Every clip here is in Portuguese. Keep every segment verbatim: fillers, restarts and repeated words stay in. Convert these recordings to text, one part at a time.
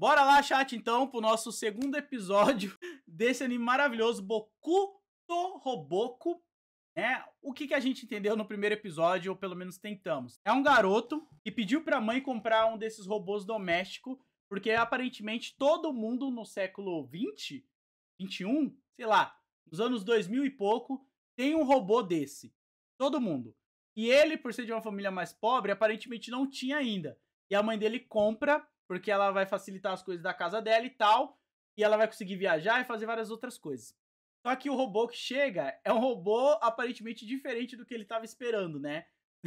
Bora lá, chat, então, pro nosso segundo episódio desse anime maravilhoso, Boku no Roboco. É, o que, que a gente entendeu no primeiro episódio, ou pelo menos tentamos. É um garoto que pediu pra mãe comprar um desses robôs domésticos, porque aparentemente todo mundo no século vinte, vinte e um, sei lá, nos anos dois mil e pouco, tem um robô desse. Todo mundo. E ele, por ser de uma família mais pobre, aparentemente não tinha ainda. E a mãe dele compra, porque ela vai facilitar as coisas da casa dela e tal, e ela vai conseguir viajar e fazer várias outras coisas. Só que o robô que chega é um robô aparentemente diferente do que ele tava esperando, né?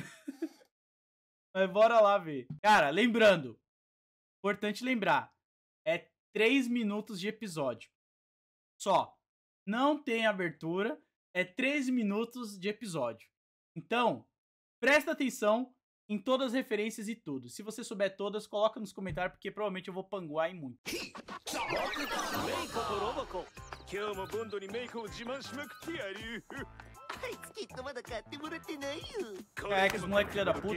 Mas bora lá ver. Cara, lembrando, importante lembrar, é três minutos de episódio. Só. Não tem abertura, é três minutos de episódio. Então, presta atenção em todas as referências e tudo. Se você souber todas, coloca nos comentários, porque provavelmente eu vou panguar em muito. É, que esse moleque filha da puta.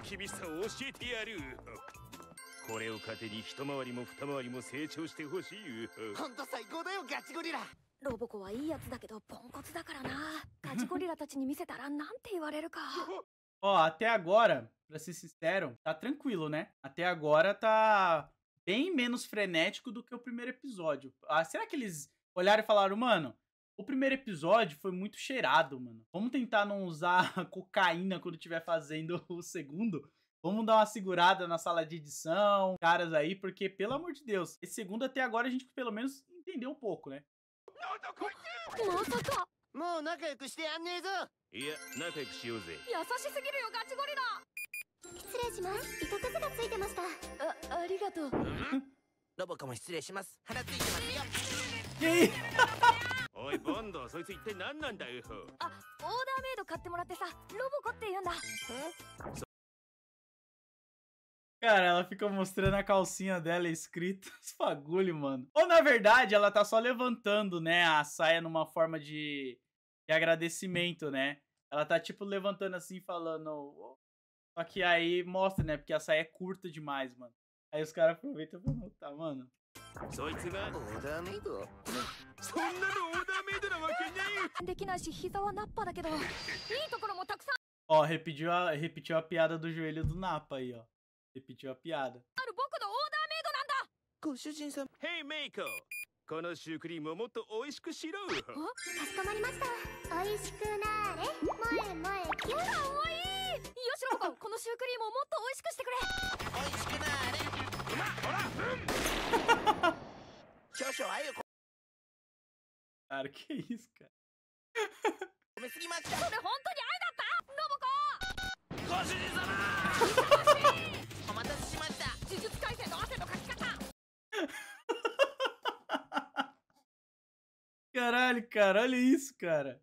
これを糧に一回りも二回りも成長してほしい。ほんと最高だよ、ガチゴリラ。ロボコはいいやつだけどポンコツだからな。ガチゴリラたちに見せたらなんて言われるか。 Ó, até agora, pra ser sincero, tá tranquilo, né? Até agora tá bem menos frenético do que o primeiro episódio. Ah, será que eles olharam e falaram, mano, o primeiro episódio foi muito cheirado, mano. Vamos tentar não usar cocaína quando estiver fazendo o segundo? Vamos dar uma segurada na sala de edição, caras aí, porque, pelo amor de Deus, esse segundo até agora a gente pelo menos entendeu um pouco, né? Oi, Bondo, そいつ一体何なんだよ。あ、オーダーメイド買ってもらってさ、ロボコって言うんだ。 Cara, ela fica mostrando a calcinha dela escrita os bagulho, mano. Ou, na verdade, ela tá só levantando, né, a saia numa forma de, de agradecimento, né? Ela tá, tipo, levantando assim, falando... Só que aí mostra, né, porque a saia é curta demais, mano. Aí os caras aproveitam pra notar, mano. Ó, repetiu a, repetiu a piada do joelho do Nappa aí, ó. Repetiu a piada. Hey, Meiko! このシュークリームをもっと美味しくしろ。かしこまりました。美味しくなーれ。萌え萌えキュン。かわいい。よしロボコン、このシュークリームをもっと美味しくしてくれ。美味しくなーれ。うまっ、ほら、うん。少々あゆこ。 Cara, que isso, cara? 褒めすぎました。それ本当に愛だった？ロボコン。ご主人様。 Caralho, cara, olha isso, cara.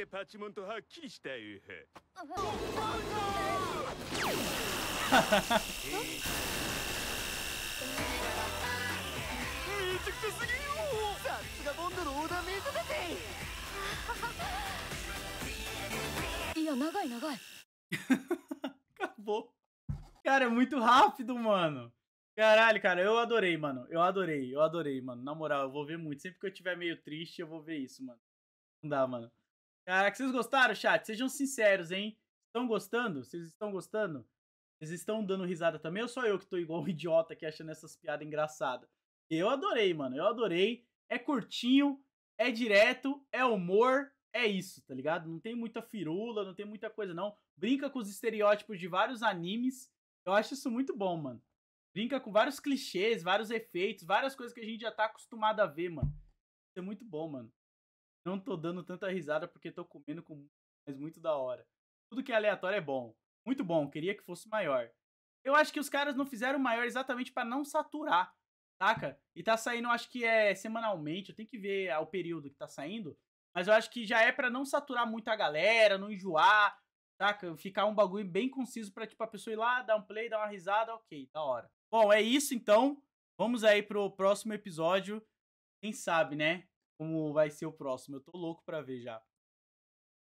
Acabou. Cara, é muito rápido, mano. Caralho, cara, eu adorei, mano. Eu adorei, eu adorei, mano. Na moral, eu vou ver muito. Sempre que eu estiver meio triste, eu vou ver isso, mano. Não dá, mano. Caraca, vocês gostaram, chat? Sejam sinceros, hein? Estão gostando? Vocês estão gostando? Vocês estão dando risada também? Ou só eu que tô igual um idiota aqui achando essas piadas engraçadas? Eu adorei, mano. Eu adorei. É curtinho, é direto, é humor, é isso, tá ligado? Não tem muita firula, não tem muita coisa, não. Brinca com os estereótipos de vários animes. Eu acho isso muito bom, mano. Brinca com vários clichês, vários efeitos, várias coisas que a gente já tá acostumado a ver, mano. Isso é muito bom, mano. Não tô dando tanta risada porque tô comendo com... mas muito da hora. Tudo que é aleatório é bom. Muito bom, queria que fosse maior. Eu acho que os caras não fizeram maior exatamente pra não saturar, saca? E tá saindo, acho que é semanalmente, eu tenho que ver o período que tá saindo. Mas eu acho que já é pra não saturar muito a galera, não enjoar, saca? Ficar um bagulho bem conciso pra, tipo, a pessoa ir lá, dar um play, dar uma risada, ok, da hora. Bom, é isso então. Vamos aí pro próximo episódio. Quem sabe, né? Como vai ser o próximo. Eu tô louco pra ver já.